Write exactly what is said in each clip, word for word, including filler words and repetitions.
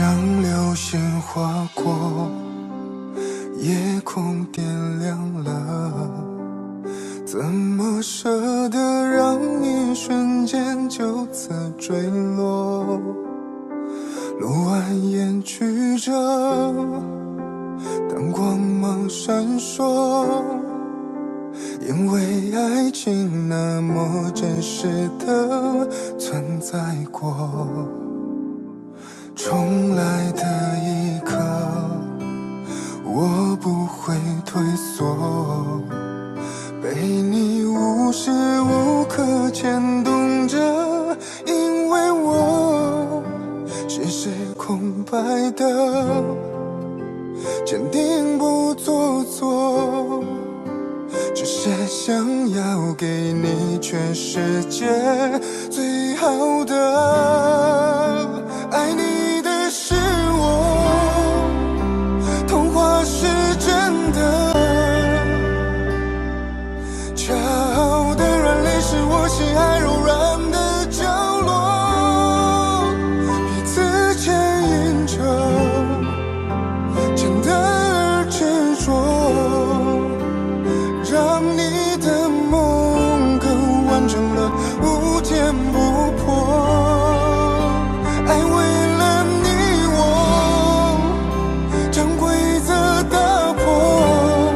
像流星划过，夜空点亮了，怎么舍得让一瞬间就此坠落？路蜿蜒曲折，但光芒闪烁，因为爱情那么真实的存在过。重来的一刻，我不会退缩，被你无时无刻牵动着，因为我心是空白的，坚定不做作，只是想要给你全世界最好的。爱你的是我，童话是真的，恰好的软肋是我心爱柔软的角落，彼此牵引着，真的而执着，让你的梦更完整了，无坚不破。爱为了你我，将规则打破，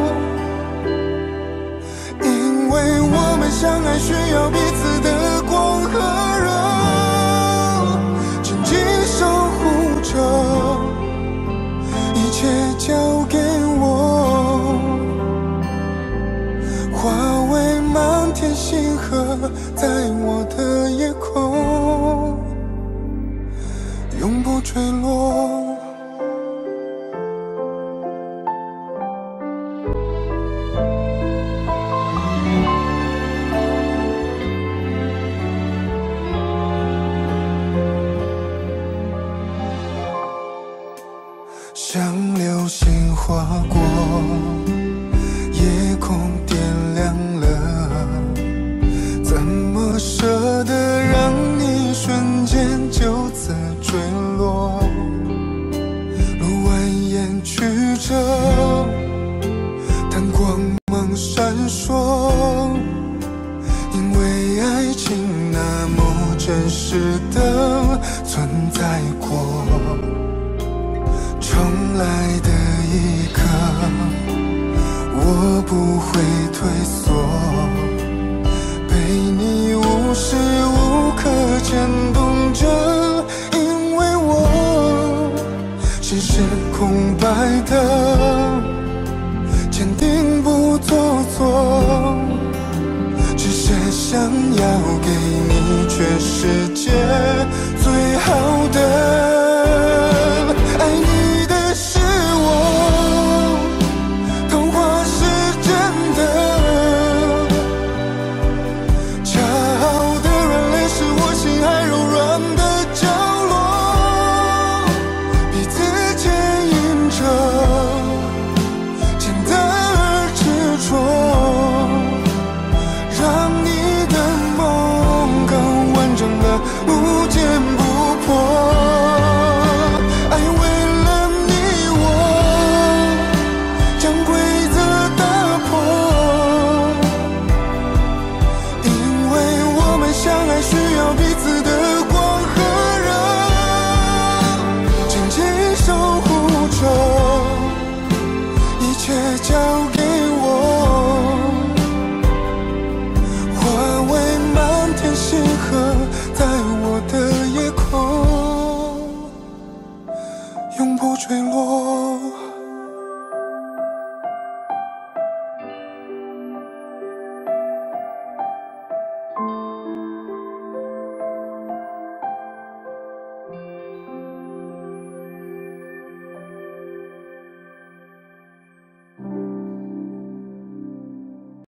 因为我们相爱需要彼此的光和热，紧紧守护着，一切交给我，化为满天星河，在我的夜空永不坠落。像流星划过，夜空点亮了，怎么舍得让你瞬间就此坠落？路蜿蜒曲折，但光芒闪烁，因为爱情那么真实的存在过。重来的一刻，我不会退缩，被你无时无刻牵动着，因为我心是空白的，坚定不做作，只是想要给你全世界最好的。爱你的是我，童话是真的，恰好的软肋是我心爱柔软的角落，彼此牵引着，简单而执着，让你的梦更完整了，无坚不破。需要彼此的光和热，紧紧守护着，一切交给我，化为满天星河，在我